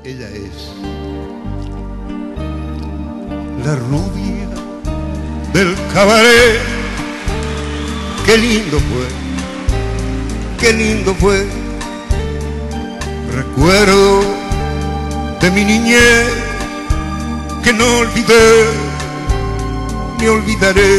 Ella es la rubia del cabaret. Qué lindo fue, qué lindo fue. Recuerdo de mi niñez que no olvidé ni olvidaré.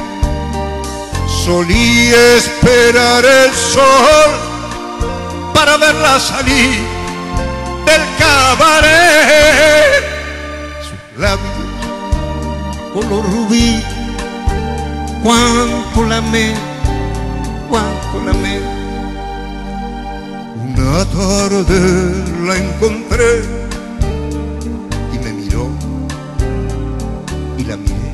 Solía esperar el sol para verla salir del cabaret. Sus labios color rubí, cuánto la amé, cuánto la amé. Una tarde la encontré y me miró y la miré.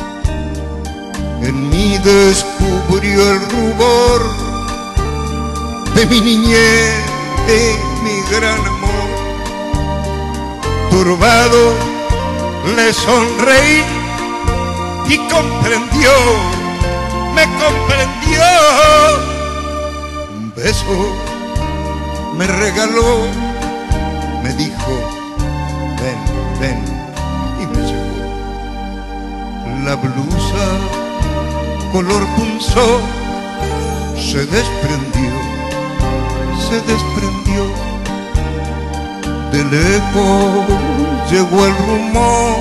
En mí descubrió el rubor de mi niñez, de mi gran amor. Turbado le sonreí y comprendió, me comprendió. Un beso me regaló, me dijo, ven, ven, y me llevó. La blusa color punzó se desprendió, se desprendió. Del eco llegó el rumor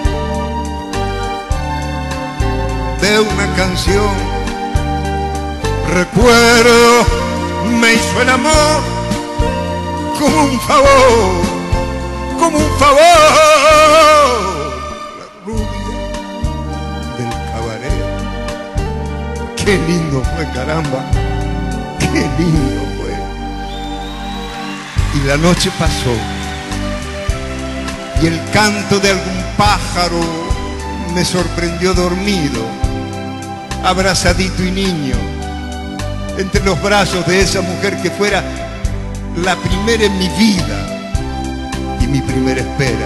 de una canción. Recuerdo me hizo el amor como un favor, como un favor. La rubia del cabaret. Qué lindo fue, caramba, qué lindo fue. Y la noche pasó y el canto de algún pájaro me sorprendió dormido, abrazadito y niño, entre los brazos de esa mujer que fuera la primera en mi vida y mi primera espera.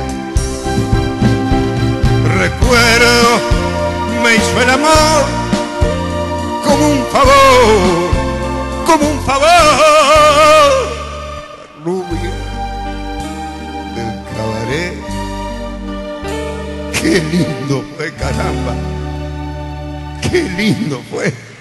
Recuerdo me hizo el amor como un favor, como un favor. La rubia del cabaret. Qué lindo fue, caramba, qué lindo fue.